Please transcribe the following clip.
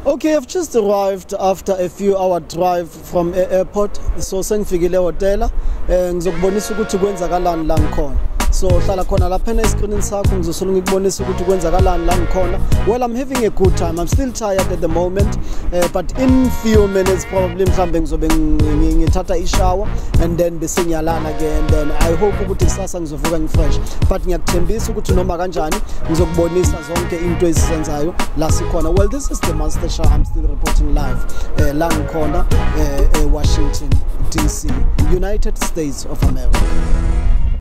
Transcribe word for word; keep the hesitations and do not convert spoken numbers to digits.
Okay, I've just arrived after a few hour drive from the airport. So sengifikile hotel eh ngizokubonisa ukuthi kwenzakalani la ngikhona. So hlala khona lapha escreenini sakho ngizosolo ngikubonisa ukuthi kwenzakalani la ngikhona. Well, I'm having a good time. I'm still tired at the moment, uh, but in few minutes probably mhlambe ngizobe ngithatha ishower and then bese ngiyalala again. Then I hope ukuthi kusasa ngizovuka ngifresh. But ngiyakuthembisa ukuthi noma kanjani ngizokubonisa zonke into ezisenzayo la sikhona. Well, this is the Master Show. I'm still reporting live uh, la ngikhona uh, uh, Washington D C, United States of America.